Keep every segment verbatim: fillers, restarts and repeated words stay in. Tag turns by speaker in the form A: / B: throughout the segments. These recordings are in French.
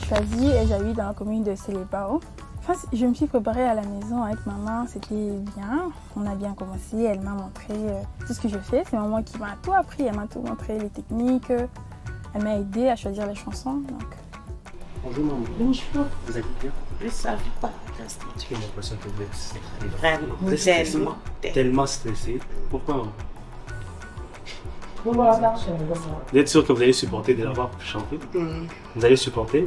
A: Choisy et j'habite dans la commune de Sélépao. Enfin, je me suis préparée à la maison avec maman, c'était bien. On a bien commencé, elle m'a montré euh, tout ce que je fais. C'est maman qui m'a tout appris, elle m'a tout montré, les techniques. Elle m'a aidé à choisir les chansons. Donc.
B: Bonjour maman.
C: Bonjour.
B: Vous allez bien?
C: Je savais pas.
B: J'ai l'impression que vous êtes stressé.
C: Vraiment, tellement.
B: Tellement stressé. Pourquoi maman?
C: Vous
B: Vous êtes sûr que vous allez supporter de l'avoir chanté? Mm. Vous allez supporter?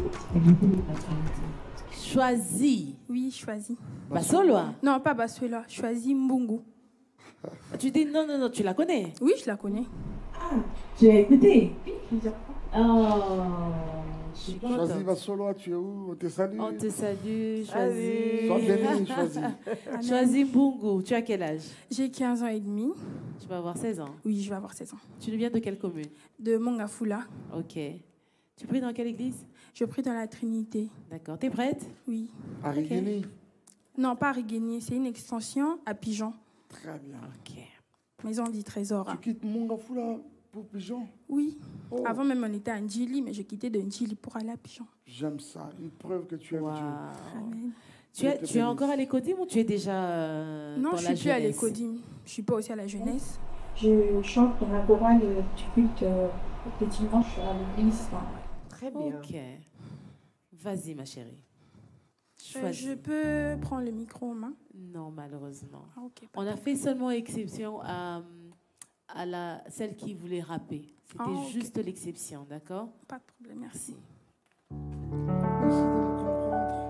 D: Choisi.
A: Oui, Choisy.
D: Basoloa?
A: Non, pas Basoloa, Choisy Mbungu.
D: Tu dis non, non, non, tu la connais?
A: Oui, je la connais.
D: Ah, tu l'as écoutée? Oh,
E: Choisy Basoloa, tu es où? On te salue.
D: On te salue, Choisy.
E: Sois béni, Choisy.
D: Choisy Mbungu, tu as quel âge?
A: J'ai quinze ans et demi.
D: Tu vas avoir seize ans?
A: Oui, je vais avoir seize ans.
D: Tu viens de quelle commune?
A: De Mongafula.
D: Ok. Tu pries dans quelle église?
A: Je prie dans la Trinité.
D: D'accord. T'es prête?
A: Oui.
E: À Riguéni?
A: Okay. Non, pas à Riguéni, c'est une extension à Pigeon.
E: Très bien.
D: Ok.
A: Maison du Trésor.
E: Tu quittes Mongafula pour Pigeon?
A: Oui. Oh. Avant même, on était à Ndjili, mais j'ai quitté de Ndjili pour aller à Pigeon.
E: J'aime ça. Une preuve que tu aimes
D: wow.
E: Dieu.
A: Amen.
D: Tu es, tu es encore à l'Écodim ou tu es déjà euh,
A: non,
D: dans
A: je
D: la
A: suis plus à
D: jeunesse?
A: l'Écodim. Je suis pas aussi à la jeunesse.
F: Je chante dans la chorale du culte euh, le dimanche à l'église.
C: Très bien.
D: Ok. Vas-y, ma chérie.
A: Euh, je peux prendre le micro en main?
D: Non, malheureusement.
A: Ah, okay,
D: on a fait seulement exception à, à la, celle qui voulait rapper. C'était
A: ah, okay.
D: juste l'exception, d'accord?
A: Pas de problème, merci.
E: Merci de me comprendre.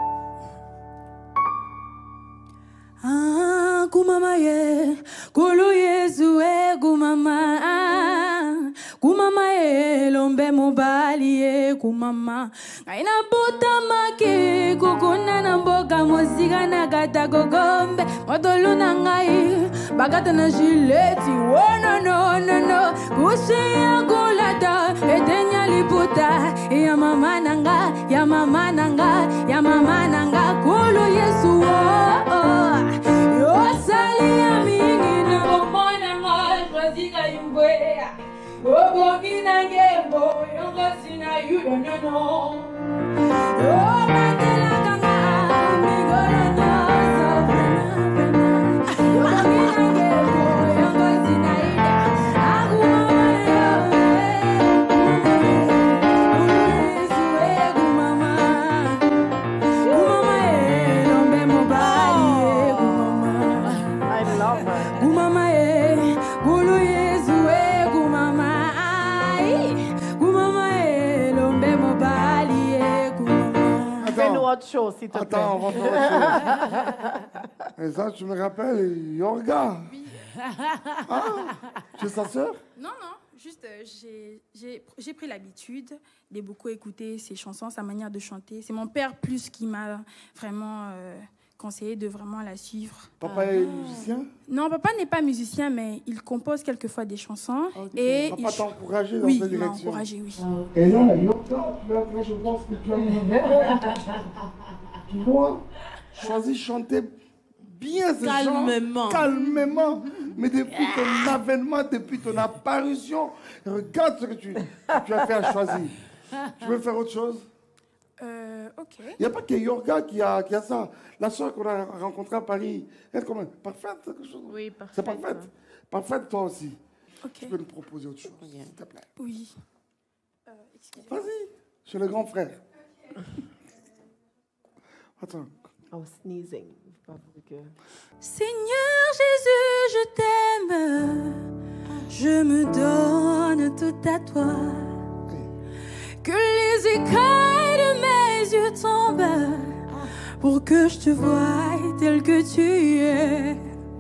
G: Ah, kumama ye, kulu Yesu e kumama, kumama ye, lombe mobali ye kumama. Aina puta maki, kukuna na mboka mozika na kata gogombe, motolu na ngai, bagata na jileti, oh no no no no, kushi ya kulata, etenya liputa, ya mama nanga, ya mama nanga, ya mama nanga, kulu Yesu oh oh.
C: Autre chose, s'il te plaît.
E: Attends, on va faire autre chose. Et ça, tu me rappelles, Yorga.
A: Oui.
E: Ah, tu es sa sœur?
A: Non, non. Juste, euh, j'ai pris l'habitude de beaucoup écouter ses chansons, sa manière de chanter. C'est mon père plus qui m'a vraiment euh, conseillé de vraiment la suivre.
E: Papa ah. est musicien?
A: Non, papa n'est pas musicien, mais il compose quelquefois des chansons.
E: Okay. Et papa t'a encouragé dans
A: oui,
E: cette direction?
A: Oui, il m'a encouragé, oui.
E: Et là, là, je pense que tu as... Tu vois, Choisy chanter bien ce
D: calmement.
E: Chant, calmement. Mais depuis ton avènement, depuis ton apparition, regarde ce que tu, tu as fait à Choisy. Tu veux faire autre chose?
A: Euh, ok.
E: Il n'y a pas que Yorga qui a, qui a ça. La soeur qu'on a rencontrée à Paris, elle est comment? Parfaite, quelque chose?
C: Oui, parfaite.
E: C'est parfaite. Ouais. Parfaite, toi aussi.
A: Okay.
E: Tu peux nous proposer autre chose, s'il te plaît?
A: Oui. Euh,
E: Vas-y, je suis le grand frère. Okay. Attends.
C: Oh, sneezing.
G: Seigneur Jésus, je t'aime. Je me donne tout à toi. Que les écailles de mes yeux tombent pour que je te voie tel que tu es.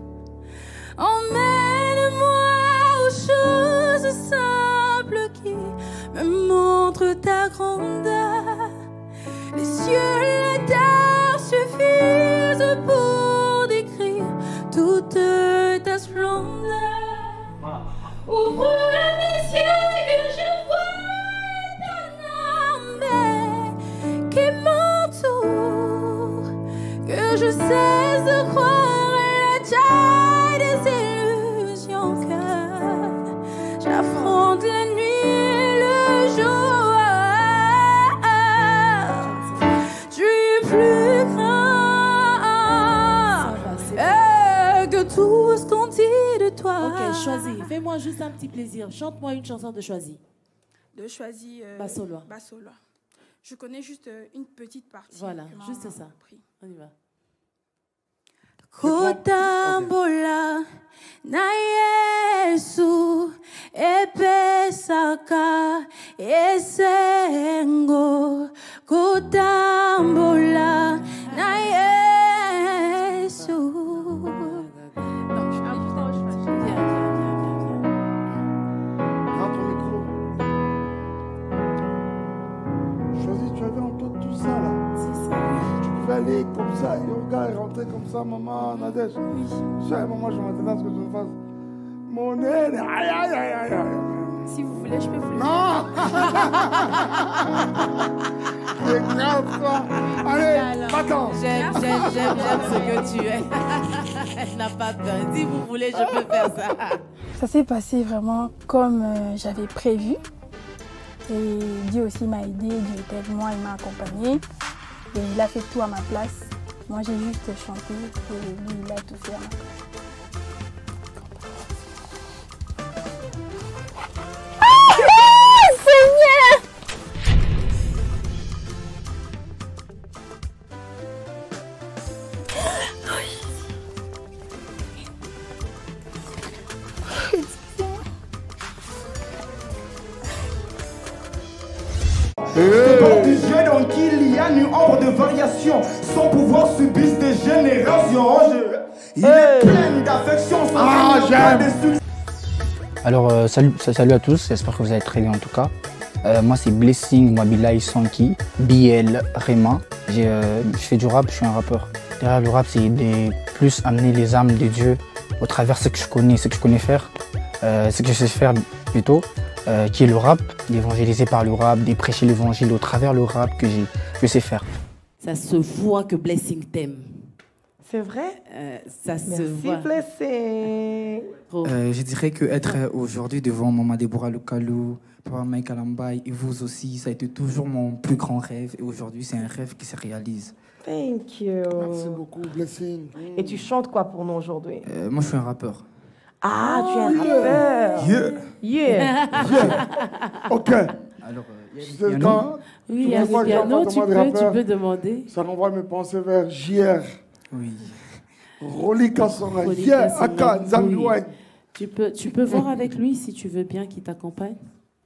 G: Emmène-moi aux choses simples qui me montrent ta grandeur. Les cieux, la terre suffisent pour décrire toute ta splendeur. Ouvre mes yeux que je qui m'entoure, que je cesse de croire à la taille des illusions, que j'affronte la nuit et le jour.
D: Choisis. Fais-moi juste un petit plaisir. Chante-moi une chanson de Choisis.
A: De Choisis. Euh,
D: Bassolois.
A: Bassolois. Je connais juste euh, une petite partie.
D: Voilà, juste ça.
A: Appris.
D: On y va.
G: Kutambula na Yesu epesaka esengo. Kutambula na Yesu.
A: Non, je suis juste en Choisis.
D: Viens, viens, viens, viens, viens.
E: Prends ton micro. Choisis, tu avais entendu tout ça là.
A: C'est ça.
E: Tu pouvais aller comme ça et regarder rentrer comme ça, maman Nadège.
A: Oui.
E: Chaque moment, je m'attendais à ce que tu me fasses. Mon nez, aïe aïe aïe aïe aïe.
A: Si vous voulez, je peux vous le faire.
E: Non. C'est grave toi. Allez, attends.
D: J'aime, j'aime, j'aime, j'aime ce que tu es. Elle n'a pas peur. Si vous voulez, je peux faire ça.
A: Ça s'est passé vraiment comme euh, j'avais prévu. Et Dieu aussi m'a aidé, Dieu était avec moi, il m'a accompagné. Et il a fait tout à ma place. Moi, j'ai juste chanté et lui, il a tout fait à ma place. Ah, Seigneur!
H: C'est donc du Dieu dans qui il y a une ombre de variation. Son pouvoir subisse des générations. Je- Il est plein d'affection. Son
E: Ah,
H: Seigneur
E: j'aime.
H: pas de succès.
I: Alors, euh, salut, salut à tous, j'espère que vous allez très bien en tout cas. Euh, moi, c'est Blessing Mwabilai Sanki, B L Rema. J'ai, euh, je fais du rap, je suis un rappeur. Derrière le rap, c'est de plus amener les âmes de Dieu au travers de ce que je connais, ce que je connais faire, euh, ce que je sais faire plutôt, euh, qui est le rap, d'évangéliser par le rap, de prêcher l'évangile au travers le rap que j'ai- je sais faire.
D: Ça se voit que Blessing t'aime.
C: C'est vrai?
D: Euh, ça se
C: Merci,
D: voit.
C: Blessing.
D: Trop.
J: Euh, je dirais que être euh, aujourd'hui devant Maman Deborah Lukalou, Papa Mike Alambay et vous aussi, ça a été toujours mon plus grand rêve. Et aujourd'hui, c'est un rêve qui se réalise.
C: Thank you.
E: Merci beaucoup, Blessing.
C: Et tu chantes quoi pour nous aujourd'hui?
J: Euh, moi, je suis un rappeur.
C: Ah, tu es un rappeur.
E: Yeah.
C: Yeah.
E: Ok.
J: Alors, euh,
E: C'est
J: Yannou,
E: quand
D: Oui,
E: Toutes les
D: Yannou,
E: fois que
D: Yannou,
E: j'entends
D: tu
E: comment des
D: peux, tu
E: rappeurs-
D: peux demander.
E: ça renvoie mes pensées vers J R.
J: oui.
E: Roli Kassonga.
D: Roli
E: Yeah,
D: Kassonga,
E: Aka, Nzambi
D: oui.
E: Wai.
D: Tu peux, tu peux voir avec lui si tu veux bien qu'il t'accompagne.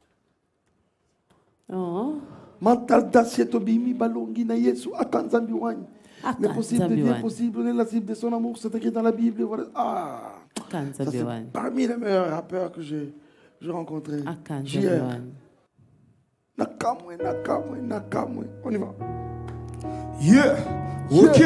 D: Oh.
E: Mental d'assiette bimi balongi na Yesu, Aka Nzambi Wai.
D: Aka
E: L'impossible
D: Nzambi
E: devient
D: Wai.
E: possible, l'inacible de son amour, c'est écrit dans la Bible. et Voilà. Ah,
D: Aka
E: ça
D: Nzambi
E: c'est
D: Wai.
E: parmi les meilleurs rappeurs que j'ai j'ai rencontrés.
D: Aka
E: J
D: Nzambi
E: R.
D: Wai.
E: Nakamwe, Nakamwe, Nakamwe. On y va.
H: Yeah, ok.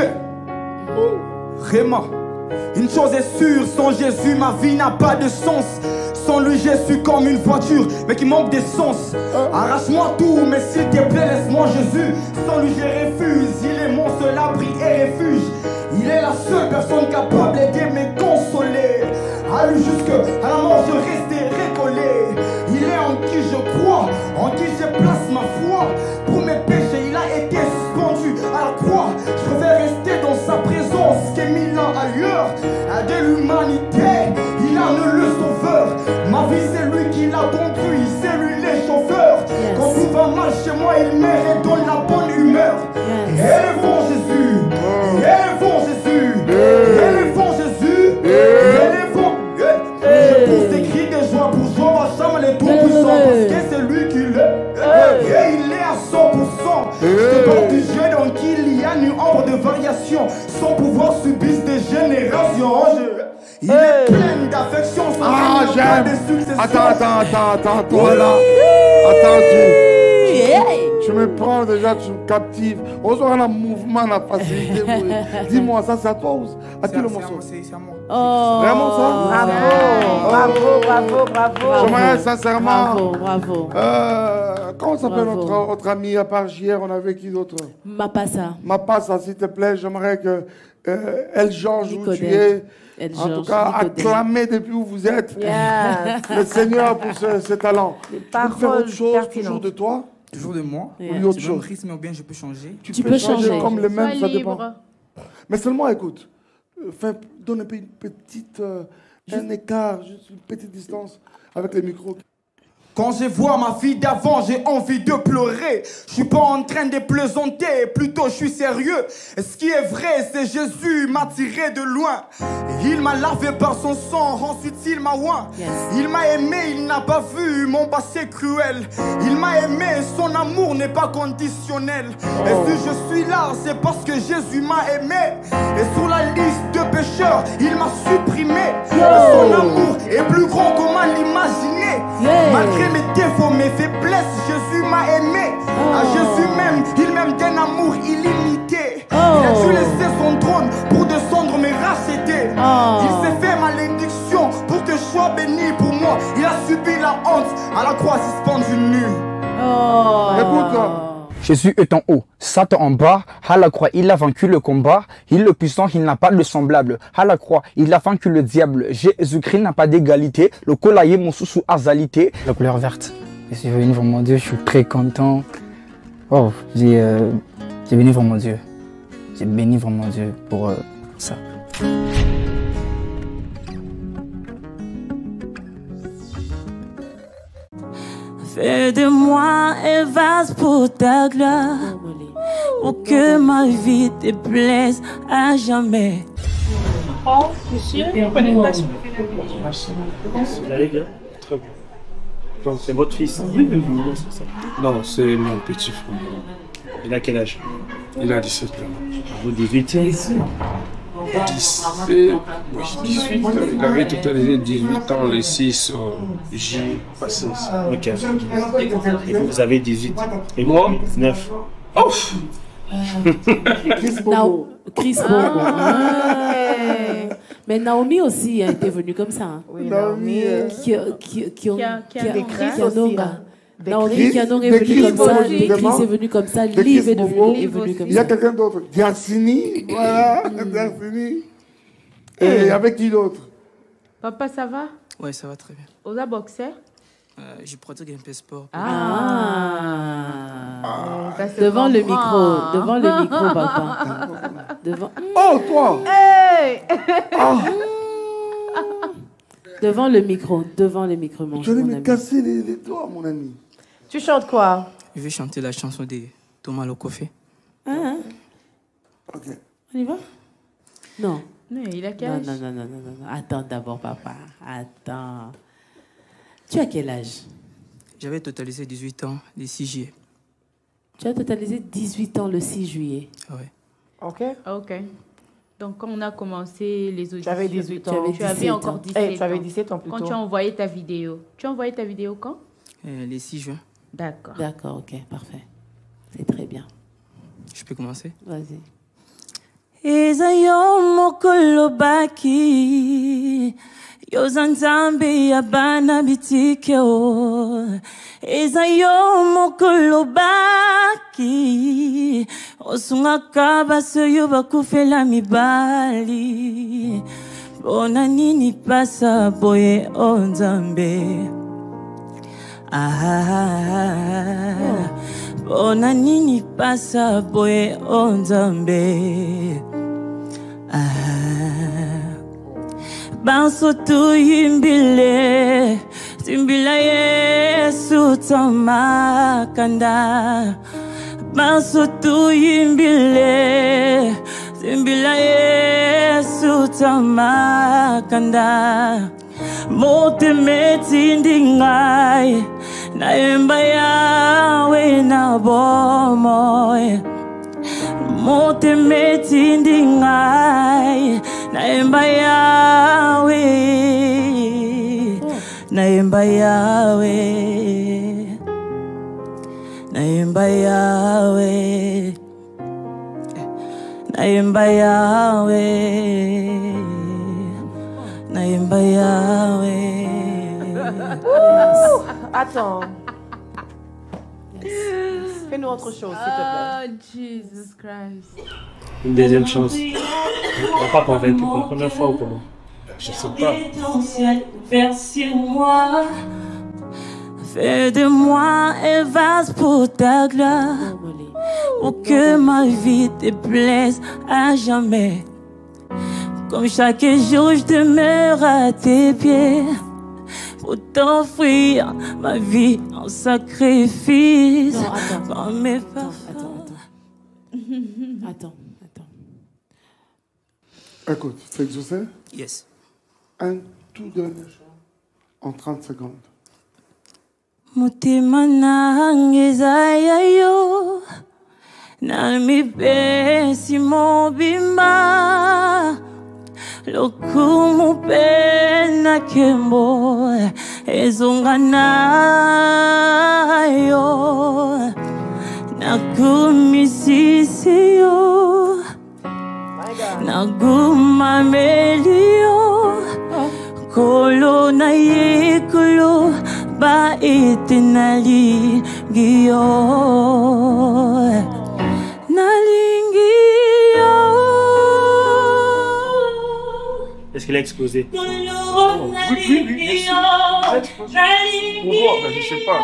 H: Réma. Une chose est sûre, sans Jésus, ma vie n'a pas de sens. Sans lui, je suis comme une voiture, mais qui manque d'essence. Arrache-moi tout, mais s'il te plaît, laisse-moi Jésus. Sans lui, je refuse. Il est mon seul abri et refuge. Il est la seule personne capable d'aider me consoler. À lui jusque à la mort, je resterai collé. Il est en qui je crois, en qui je place ma foi. Pour mes péchés, il a été suspendu à la croix. Je vais rester dans sa présence, qu'est mille ans ailleurs. De l'humanité, il a le sauveur. Ma vie, c'est lui qui l'a conduit, c'est lui le chauffeur.
D: Yes.
H: Quand tout va mal chez moi, il me redonne la bonne humeur.
D: Yes.
H: Élevons Jésus, élevons Jésus, élevons Jésus, élevons. Je pousse des cris de joie pour Jehovah Shammah, le tout-puissant, parce que c'est lui qui l'est. Et il est à cent pour cent. C'est donc du Dieu dans qui il y a une ombre de variation. Son pouvoir subisse des générations. Je- Il est plein d'affection. Son
E: Ah,
H: Seigneur pas
E: j'aime.
H: de succession.
E: Attends, attends, attends, attends, toi là. Attends, tu, tu me prends déjà, tu me captives. On a un mouvement, la facilité. Dis-moi, ça c'est à toi ou à qui
J: C'est
E: le
J: à- c'est à
E: morceau?
J: moi, c'est- c'est à moi.
D: Oh.
E: Vraiment ça?
C: Bravo, bravo, bravo, bravo.
E: J'aimerais sincèrement.
D: Bravo, bravo.
E: Euh, comment s'appelle
D: Bravo.
E: notre, notre ami à part J R? On avait qui d'autre?
D: Mapassa.
E: Ma passe, s'il te plaît, j'aimerais que euh, El Georges, où tu
D: Nicodème.
E: es,
D: El
E: en tout
D: Georges,
E: cas,
D: Nicodème.
E: acclamé depuis où vous êtes.
C: Yes.
E: Le Seigneur pour ce, ce talent.
C: Des
E: Tu peux faire
C: paroles
E: autre chose,
C: pertinentes.
E: toujours de toi?
J: Toujours de moi.
D: Yeah.
E: Oui, autre
J: C'est le même
E: chose.
J: rythme, ou bien je peux changer.
D: Tu peux changer.
E: comme les mêmes,
A: Sois
E: ça dépend.
A: libre.
E: Mais seulement, écoute, euh, fais, donne un peu une petite euh, Un écart, juste une petite distance avec les micros.
H: Quand je vois ma vie d'avant, j'ai envie de pleurer. Je suis pas en train de plaisanter, plutôt je suis sérieux. Et ce qui est vrai, c'est Jésus m'a tiré de loin. Il m'a lavé par son sang, ensuite il m'a oint. Yes. Il m'a aimé, il n'a pas vu mon passé cruel. Il m'a aimé, son amour n'est pas conditionnel. Oh. Et si je suis là, c'est parce que Jésus m'a aimé. Et sur la liste de pécheurs, il m'a supprimé. Oh. Son amour est plus grand qu'on m'a l'imaginé. Yeah. Malgré mes défauts, mes faiblesses, Jésus m'a aimé. Oh. À Jésus même, il m'aime d'un amour illimité. Oh. Il a dû laisser son trône pour descendre me racheter. Oh. Il s'est fait malédiction pour que je sois béni pour moi. Il a subi la honte à la croix suspendu nu.
C: Oh.
E: Écoute-toi.
I: Jésus est en haut, Satan en bas. À la croix, il a vaincu le combat. Il est le puissant, il n'a pas de semblable. À la croix, il a vaincu le diable. Jésus-Christ n'a pas d'égalité. Le colailler, mon sous-sous azalité. La couleur verte. Je suis venu vraiment Dieu, je suis très content. Oh, j'ai euh, béni vraiment Dieu. J'ai béni vraiment Dieu pour euh, ça.
G: Fais de moi un vase pour ta gloire, pour que ma vie te plaise à jamais.
F: Oh, monsieur, vous connaissez pas sur
B: Vous allez bien? Très bien. C'est votre fils?
K: Non, c'est mon petit frère.
B: Il a quel âge?
K: Il a dix-sept ans.
B: Vous, dix-huit?
K: dix-sept, oui, dix-huit. Il avait totalisé dix-huit ans le six J passé.
B: Ok. Et vous, vous avez dix-huit. Et moi, neuf.
K: Oh!
D: Chris Bobo. Chris Bobo. Mais Naomi aussi a été venue comme ça. Hein.
C: Oui, Naomi.
D: Qui, qui, qui ont
C: qui a des Chris
D: qui
C: aussi.
D: Naomi Kianon est venue comme ça, des Chris est venu comme ça, Liv est devenu comme ça.
E: Il y a quelqu'un d'autre, Diassini, voilà, Diassini. Et avec qui d'autre?
L: Papa, ça va?
J: Ouais, ça va très bien.
L: Aux a boxé?
J: Euh, je pratique un peu de sport.
D: Ah,
L: ah.
D: Devant le micro, devant le micro, papa. Devant...
E: Oh, toi!
L: Hey.
E: Ah.
D: Devant le micro, devant le micro, mon,
E: tu allais
D: mon
E: me
D: ami.
E: casser les, les doigts, mon ami.
C: Tu chantes quoi?
J: Je vais chanter la chanson de Thomas Lokofé.
D: Ah, hein?
E: Ok.
D: On y va? Non.
L: Non, il a quel
D: non,
L: âge?
D: non, non, non, non, non. Attends d'abord, papa. Attends. Tu as quel âge?
J: J'avais totalisé dix-huit ans le six juillet.
D: Tu as totalisé dix-huit ans le six juillet.
J: Ouais.
C: Ok.
L: Ok. Donc, quand on a commencé les auditions,
C: J'avais dix-huit ans.
L: tu avais, tu avais encore dix-sept
C: hey, tu avais dix-sept ans
L: ans.
C: plutôt.
L: Quand tu as envoyé ta vidéo. Tu as envoyé ta vidéo quand?
J: euh, Le six juin.
L: D'accord.
D: D'accord, ok, parfait. C'est très bien.
J: Je peux commencer?
D: Vas-y.
G: Ezayo mokolo baki Yozanzambi yabana bitike o Ezayo mokolo baki Osunga kaba soyo bakufela mibali Bona nini pasa boye onzambe Ah Bona nini pasa boye onzambe Ah, banso tu yimbile, timbila Yesu tamakanda. Banso tu yimbile, timbila Yesu tamakanda. Mote metindingai, na emba yawe na bomoy. Mote metindingai naemba yawe naemba yawe naemba yawe naemba yawe naemba yawe.
C: Attends. Fais-nous autre chose, s'il te plaît.
L: Oh, Jesus Christ.
B: Une deuxième chance. On va pas convaincre pour la première fois ou comment? Je sais pas.
G: Vers sur moi, fais de moi un vase pour ta gloire, pour que ma vie te plaise à jamais. Comme chaque jour je demeure à tes pieds pour t'offrir ma vie en sacrifice.
D: Non, attends.
G: Par mes
D: Attends, attends, attends. Attends, attends.
E: Écoute, c'est José.
J: Yes.
E: Un tout dernier chant en trente secondes.
G: Mutima nangeza yayo nami besi mobimba lokumu pena kembo ezonga nayo nakumisisiyo nagumamelio kolo na yekolo ba itinali giyo nalingio.
B: Est-ce qu'il a explosé?
K: Oh, oui, oui, oui, bien sûr. Il a explosé. Pourquoi? Ben, je sais pas.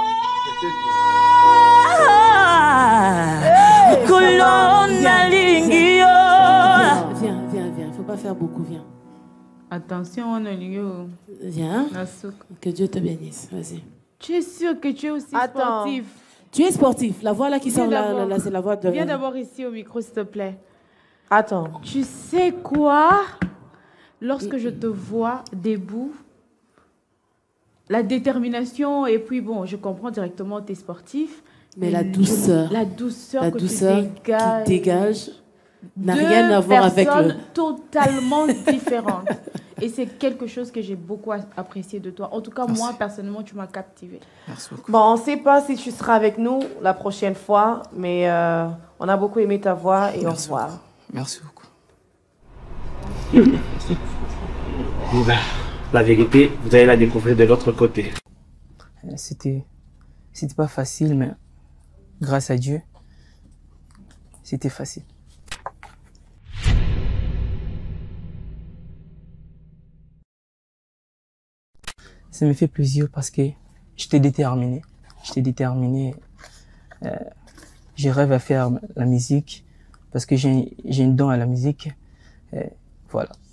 D: Viens, viens, viens, viens. Faut pas faire beaucoup, viens.
L: Attention, Onolingo.
D: Viens. Que Dieu te bénisse. Vas-y.
L: Tu es sûr que tu es aussi
D: Attends.
L: sportif?
D: Tu es sportif. La voix là qui
L: Viens
D: sort là,
L: d'abord.
D: là, là, c'est la voix de...
L: Viens d'abord ici au micro, s'il te plaît.
C: Attends.
L: Tu sais quoi? Lorsque je te vois debout, la détermination, et puis bon, je comprends directement, tu es sportif.
D: Mais la douceur.
L: La douceur
D: La
L: que
D: douceur
L: tu dégages.
D: qui dégage n'a
L: Deux
D: rien à voir avec le...
L: personnes totalement différentes. Et c'est quelque chose que j'ai beaucoup apprécié de toi. En tout cas,
C: Merci.
L: moi, personnellement, tu m'as captivé.
C: Bon, on ne sait pas si tu seras avec nous la prochaine fois, mais euh, on a beaucoup aimé ta voix et au revoir.
J: Merci beaucoup.
B: La vérité, vous allez la découvrir de l'autre côté.
J: Euh, C'était, c'était pas facile, mais grâce à Dieu, c'était facile. Ça me fait plaisir parce que j'étais déterminé. J'étais déterminé. Euh, je rêve à faire la musique parce que j'ai, j'ai un don à la musique. Euh, voilà.